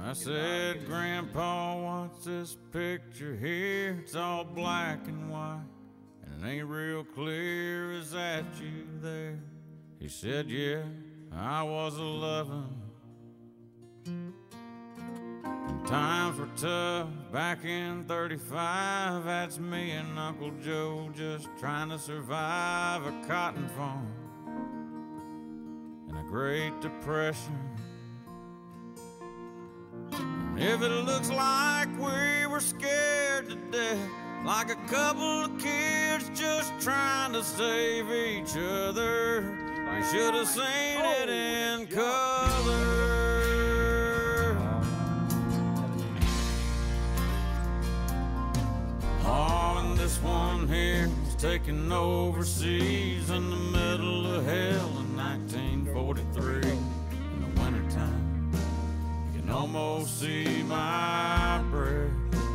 I said, Grandpa, what's this picture here? It's all black and white, and it ain't real clear. Is that you there? He said, yeah, I was 11. And times were tough back in 35. That's me and Uncle Joe just trying to survive a cotton farm and a Great Depression. And if it looks like we were scared to death, like a couple of kids just trying to save each other, you should have seen it in color. Oh, and this one here was taken overseas in the middle of hell in 1943. In the wintertime, you can almost see my breath.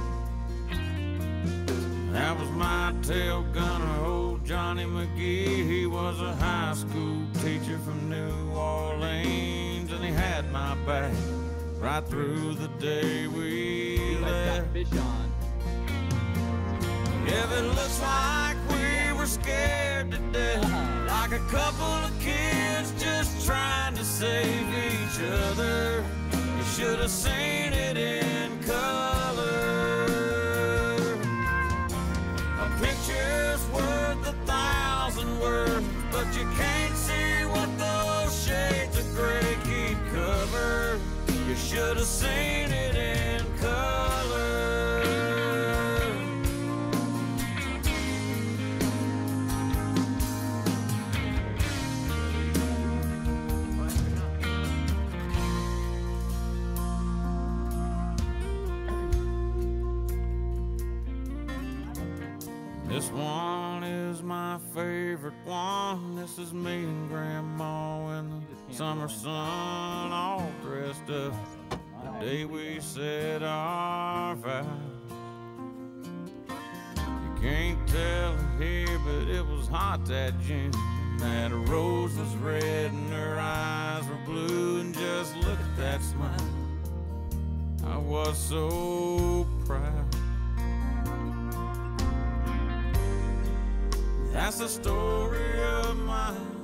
That was my tail gunner, old Johnny McGee. He was a high school teacher from New Orleans, and he had my back right through the day we left. If it looks like we were scared to death, like a couple of kids just trying to save each other, you should have seen it in color. A picture's worth 1,000 words, but you can't see what those shades of gray keep covered. You should have seen it in color. This one is my favorite one. This is me and Grandma in the summer sun, all dressed up the day we said our vows. You can't tell it here, but it was hot that June. That rose was red and her eyes were blue, and just look at that smile. I was so proud. That's the story of my